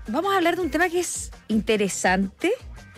vamos a hablar de un tema que es interesante.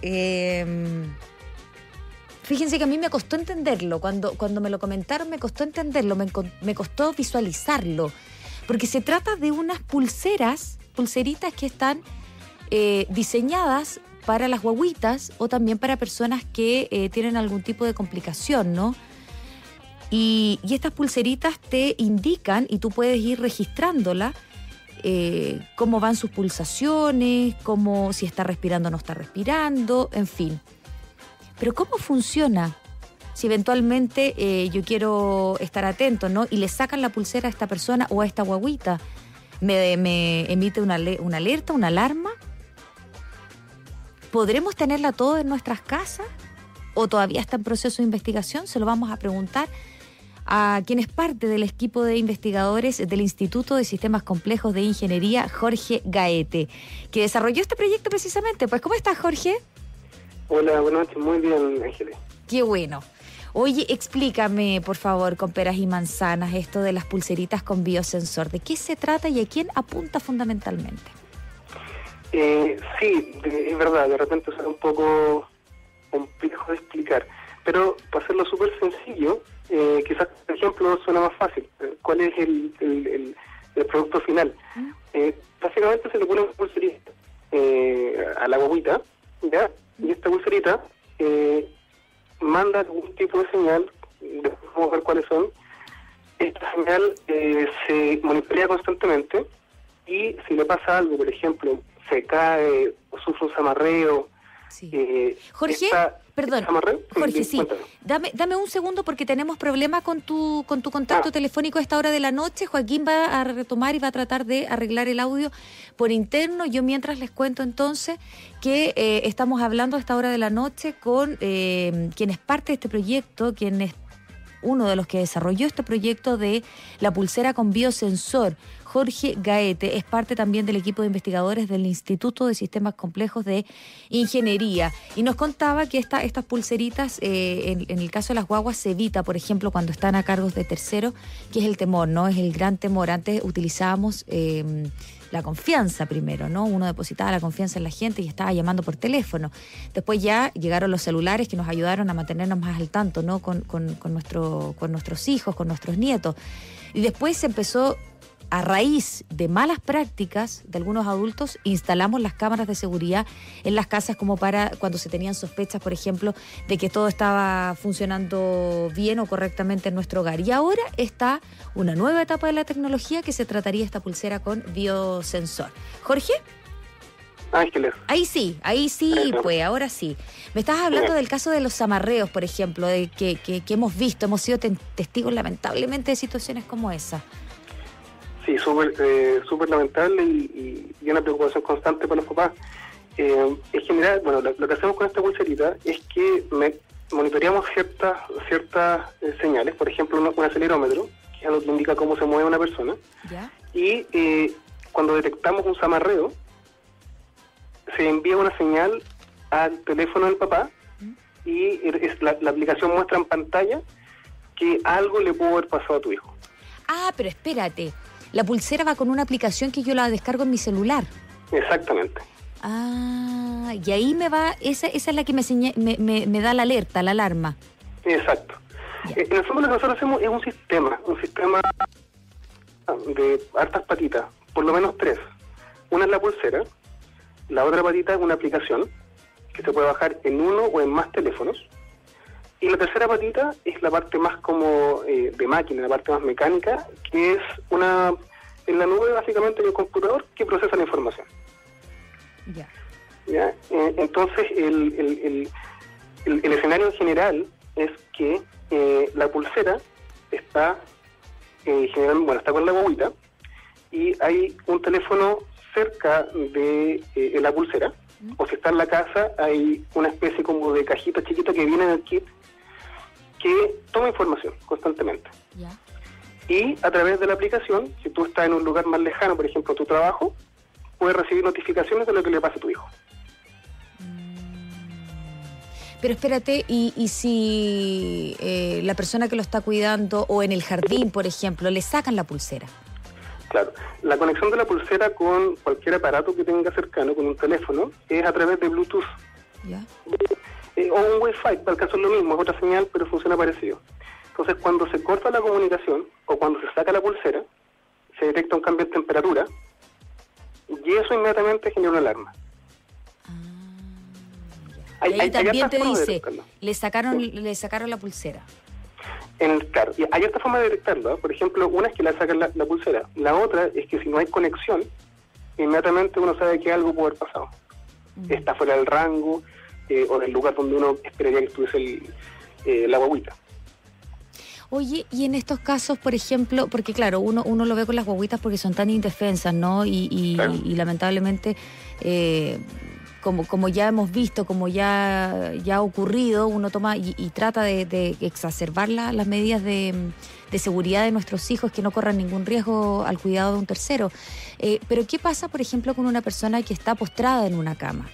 Fíjense que a mí me costó entenderlo. Cuando me lo comentaron me costó entenderlo, me costó visualizarlo. Porque se trata de unas pulseritas que están diseñadas para las guaguitas o también para personas que tienen algún tipo de complicación, ¿no? Y estas pulseritas te indican, y tú puedes ir registrándola, cómo van sus pulsaciones, cómo, si está respirando o no está respirando, en fin. Pero ¿cómo funciona? Si eventualmente yo quiero estar atento, ¿no? Y le sacan la pulsera a esta persona o a esta guaguita, ¿me emite una alerta, una alarma? ¿Podremos tenerla todos en nuestras casas? ¿O todavía está en proceso de investigación? Se lo vamos a preguntar a quien es parte del equipo de investigadores del Instituto de Sistemas Complejos de Ingeniería, Jorge Gaete, que desarrolló este proyecto precisamente. Pues, ¿cómo estás, Jorge? Hola, buenas noches. Muy bien, Ángeles. Qué bueno. Oye, explícame, por favor, con peras y manzanas, esto de las pulseritas con biosensor. ¿De qué se trata y a quién apunta fundamentalmente? Sí, es verdad, de repente es un poco complejo de explicar, pero para hacerlo súper sencillo, quizás, por ejemplo, suena más fácil. ¿Cuál es el producto final? Básicamente se le pone una pulserita a la guaguita, ¿ya? Y esta pulserita manda algún tipo de señal, después vamos a ver cuáles son. Esta señal se monitorea constantemente y si le pasa algo, por ejemplo, se cae o sufre un zamarreo. Sí. Jorge, perdón, Jorge, sí, dame un segundo porque tenemos problemas con tu contacto telefónico a esta hora de la noche. Joaquín va a retomar y va a tratar de arreglar el audio por interno. Yo mientras les cuento entonces que estamos hablando a esta hora de la noche con quien es parte de este proyecto, quien es uno de los que desarrolló este proyecto de la pulsera con biosensor. Jorge Gaete es parte también del equipo de investigadores del Instituto de Sistemas Complejos de Ingeniería y nos contaba que estas pulseritas, en el caso de las guaguas, se evita, por ejemplo, cuando están a cargos de terceros, que es el temor, ¿no? Es el gran temor. Antes utilizábamos la confianza primero, ¿no? Uno depositaba la confianza en la gente y estaba llamando por teléfono. Después ya llegaron los celulares que nos ayudaron a mantenernos más al tanto, ¿no? Con nuestros hijos, con nuestros nietos. Y después se empezó, a raíz de malas prácticas de algunos adultos, instalamos las cámaras de seguridad en las casas como para cuando se tenían sospechas, por ejemplo, de que todo estaba funcionando bien o correctamente en nuestro hogar. Y ahora está una nueva etapa de la tecnología que se trataría esta pulsera con biosensor. Jorge. Ángeles. Ahí sí, pues ahora sí. Me estabas hablando del caso de los amarreos, por ejemplo, de que hemos visto, hemos sido testigos lamentablemente de situaciones como esa. Sí, súper lamentable y una preocupación constante para los papás. En general, bueno, lo que hacemos con esta pulserita es que monitoreamos ciertas señales, por ejemplo, un acelerómetro, que es lo que indica cómo se mueve una persona. ¿Ya? Y cuando detectamos un zamarreo, se envía una señal al teléfono del papá y la aplicación muestra en pantalla que algo le pudo haber pasado a tu hijo. Ah, pero espérate. La pulsera va con una aplicación que yo la descargo en mi celular. Exactamente. Ah, y ahí me va, esa es la que me da la alerta, la alarma. Exacto. En el fondo lo que nosotros hacemos es un sistema de hartas patitas, por lo menos 3. Una es la pulsera, la otra patita es una aplicación que se puede bajar en uno o en más teléfonos. Y la tercera patita es la parte más como de máquina, la parte más mecánica, que es en la nube básicamente de un computador que procesa la información. ¿Ya? Entonces el escenario en general es que la pulsera está está con la guaguita y hay un teléfono cerca de la pulsera, o si está en la casa hay una especie como de cajita chiquita que viene en el kit que toma información constantemente. ¿Ya? Y a través de la aplicación, si tú estás en un lugar más lejano, por ejemplo tu trabajo, puedes recibir notificaciones de lo que le pasa a tu hijo. Pero espérate, y si la persona que lo está cuidando o en el jardín, por ejemplo, le sacan la pulsera. Claro, la conexión de la pulsera con cualquier aparato que tenga cercano, con un teléfono, es a través de Bluetooth. ¿Ya? O un Wi-Fi, para el caso es lo mismo, es otra señal, pero funciona parecido. Entonces, cuando se corta la comunicación, o cuando se saca la pulsera, se detecta un cambio de temperatura, y eso inmediatamente genera una alarma. Ahí también te dice, le sacaron la pulsera. Claro, y hay otra forma de detectarlo, ¿eh? Por ejemplo, una es que le sacan la pulsera. La otra es que si no hay conexión, inmediatamente uno sabe que algo puede haber pasado. Está fuera del rango o del lugar donde uno esperaría que estuviese la guaguita. Oye, y en estos casos, por ejemplo, porque claro, uno lo ve con las guaguitas porque son tan indefensas, ¿no? Claro. Y lamentablemente, como ya hemos visto, como ya ha ocurrido, uno toma y trata de exacerbar las medidas de seguridad de nuestros hijos, que no corran ningún riesgo al cuidado de un tercero. Pero ¿qué pasa, por ejemplo, con una persona que está postrada en una cama?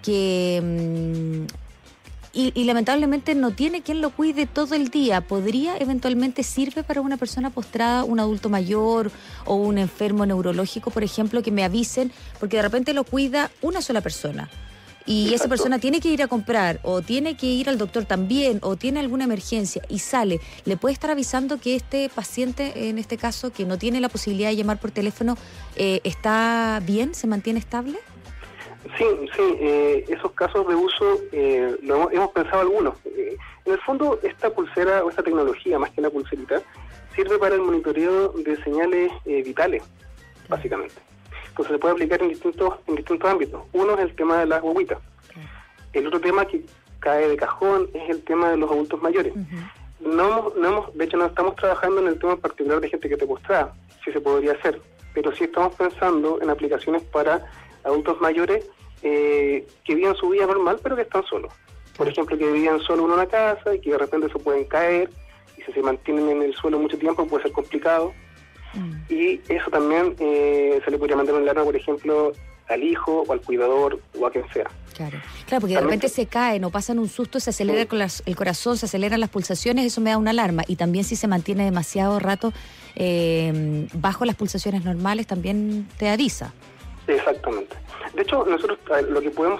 Y lamentablemente no tiene quien lo cuide todo el día. ¿Podría, eventualmente, sirve para una persona postrada, un adulto mayor o un enfermo neurológico, por ejemplo, que me avisen? Porque de repente lo cuida una sola persona. Y Exacto. Esa persona tiene que ir a comprar, o tiene que ir al doctor también, o tiene alguna emergencia y sale. ¿Le puede estar avisando que este paciente, en este caso, que no tiene la posibilidad de llamar por teléfono, está bien, se mantiene estable? Sí, esos casos de uso hemos pensado algunos. En el fondo, esta pulsera o esta tecnología, más que una pulserita, sirve para el monitoreo de señales vitales, básicamente. Entonces se puede aplicar en distintos ámbitos. Uno es el tema de las guaguitas. El otro tema que cae de cajón es el tema de los adultos mayores. De hecho, no estamos trabajando en el tema particular de gente que esté postrada, si se podría hacer, pero sí estamos pensando en aplicaciones para adultos mayores que vivan su vida normal, pero que están solos. Por ejemplo, que vivían solo en una casa y que de repente se pueden caer, y si se mantienen en el suelo mucho tiempo puede ser complicado. Y eso también se le podría mandar un alarma, por ejemplo, al hijo o al cuidador o a quien sea. Claro, porque de repente se caen o pasan un susto, se acelera el corazón, se aceleran las pulsaciones, eso me da una alarma. Y también si se mantiene demasiado rato bajo las pulsaciones normales, también te avisa. Exactamente. De hecho, nosotros lo que podemos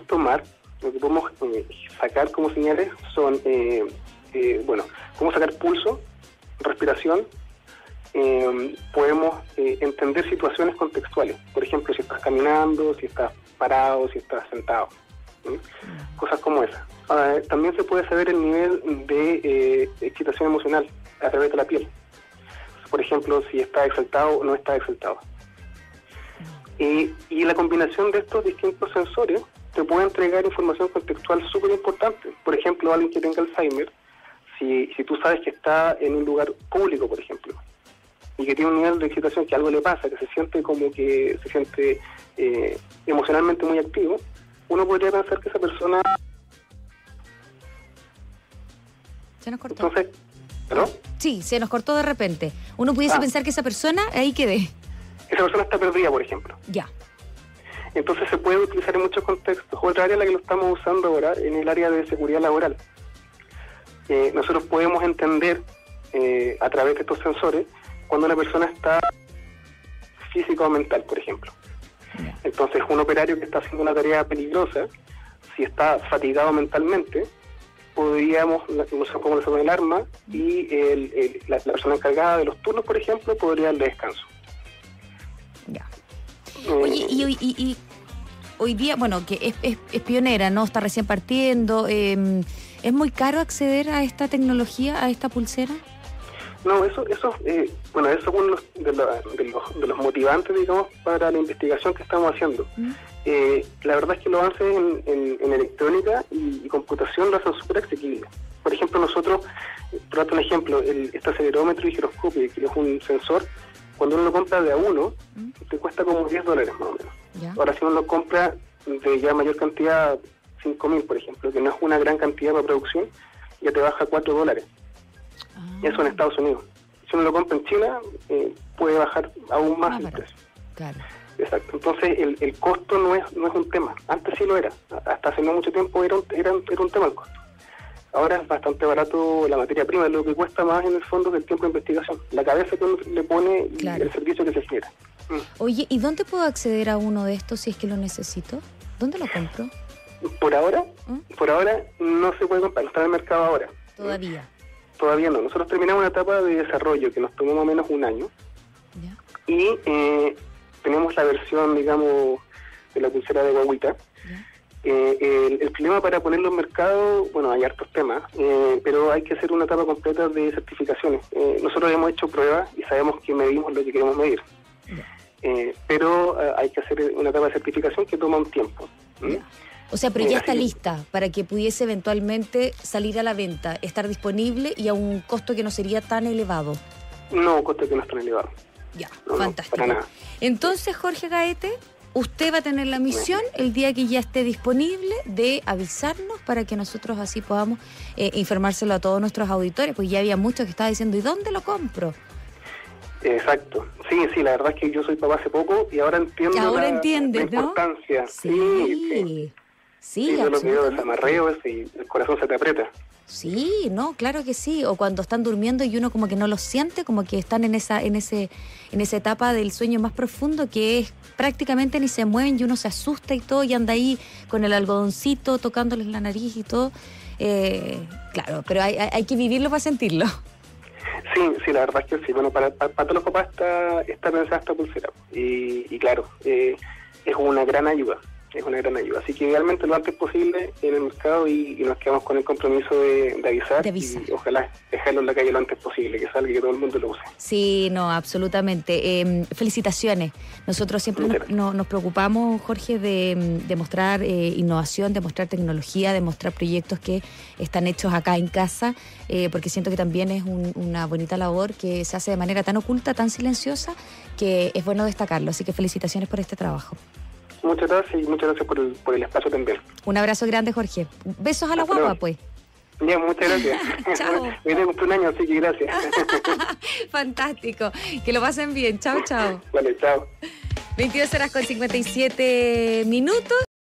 sacar como señales son, podemos sacar pulso, respiración, podemos entender situaciones contextuales. Por ejemplo, si estás caminando, si estás parado, si estás sentado. Cosas como esas. También se puede saber el nivel de excitación emocional a través de la piel. Por ejemplo, si está exaltado o no está exaltado. Y la combinación de estos distintos sensores te puede entregar información contextual súper importante. Por ejemplo, alguien que tenga Alzheimer, si tú sabes que está en un lugar público, por ejemplo, y que tiene un nivel de excitación, que algo le pasa, que se siente emocionalmente muy activo, uno podría pensar que esa persona... Se nos cortó. Entonces, ¿no? Sí, se nos cortó de repente. Uno pudiese pensar que esa persona, ahí quedé. Esa persona está perdida, por ejemplo. Ya. Entonces se puede utilizar en muchos contextos. Otra área en la que lo estamos usando ahora, en el área de seguridad laboral. Nosotros podemos entender a través de estos sensores cuando una persona está física o mental, por ejemplo. Entonces, un operario que está haciendo una tarea peligrosa, si está fatigado mentalmente, podríamos usar como el arma y la persona encargada de los turnos, por ejemplo, podría darle descanso. Ya. Oye, y hoy día, bueno, que es pionera, ¿no? Está recién partiendo. ¿Es muy caro acceder a esta tecnología, a esta pulsera? No, eso es uno de los motivantes, digamos, para la investigación que estamos haciendo. La verdad es que los avances en electrónica y computación lo hacen súper asequible. Por ejemplo, nosotros, por darte un ejemplo, este acelerómetro y giroscopio, que es un sensor, cuando uno lo compra de a uno, te cuesta como $10 más o menos. ¿Ya? Ahora, si uno lo compra de ya mayor cantidad, 5.000, por ejemplo, que no es una gran cantidad para producción, ya te baja $4. Eso en Estados Unidos. Si uno lo compra en China, puede bajar aún más el precio. Claro. Exacto. Entonces, el costo no es un tema. Antes sí lo era. Hasta hace no mucho tiempo era un tema el costo. Ahora es bastante barato la materia prima, lo que cuesta más en el fondo que el tiempo de investigación. La cabeza que uno le pone y el servicio que se genera. Oye, ¿y dónde puedo acceder a uno de estos si es que lo necesito? ¿Dónde lo compro? Por ahora no se puede comprar, no está en el mercado ahora. ¿Todavía? Todavía no. Nosotros terminamos una etapa de desarrollo que nos tomó más o menos un año. ¿Ya? Y tenemos la versión, digamos, de la pulsera de guaguita. El problema para ponerlo en mercado, bueno, hay hartos temas, pero hay que hacer una etapa completa de certificaciones. Nosotros hemos hecho pruebas y sabemos que medimos lo que queremos medir. Pero hay que hacer una etapa de certificación que toma un tiempo. O sea, pero ya está lista para que pudiese eventualmente salir a la venta, estar disponible y a un costo que no sería tan elevado. No, costo que no es tan elevado. Ya, no, fantástico. No, para nada. Entonces, Jorge Gaete, usted va a tener la misión el día que ya esté disponible de avisarnos para que nosotros así podamos informárselo a todos nuestros auditores, pues ya había muchos que estaban diciendo, ¿y dónde lo compro? Exacto. Sí, la verdad es que yo soy papá hace poco y ahora entiendo la importancia. Sí, yo lo veo desamarreo y el corazón se te aprieta. Sí, no, claro que sí. O cuando están durmiendo y uno como que no los siente, como que están en esa etapa del sueño más profundo que es prácticamente ni se mueven y uno se asusta y todo y anda ahí con el algodoncito tocándoles la nariz y todo. Claro, pero hay que vivirlo para sentirlo. Sí, la verdad es que sí. Bueno, para todos los papás está pensada esta pulsera. Y claro, es una gran ayuda. Es una gran ayuda. Así que idealmente lo antes posible en el mercado y nos quedamos con el compromiso de avisar. Y ojalá dejarlo en la calle lo antes posible, que salga y que todo el mundo lo use. Sí, no, absolutamente. Felicitaciones. Nosotros siempre nos preocupamos, Jorge, de mostrar innovación, de mostrar tecnología, de mostrar proyectos que están hechos acá en casa, porque siento que también es una bonita labor que se hace de manera tan oculta, tan silenciosa, que es bueno destacarlo. Así que felicitaciones por este trabajo. Muchas gracias y muchas gracias por el espacio también. Un abrazo grande, Jorge. Besos a la guagua, pues. Ya, muchas gracias. Chao. Me cumple un año, así que gracias. Fantástico. Que lo pasen bien. Chao, chao. Vale, chao. 22:57.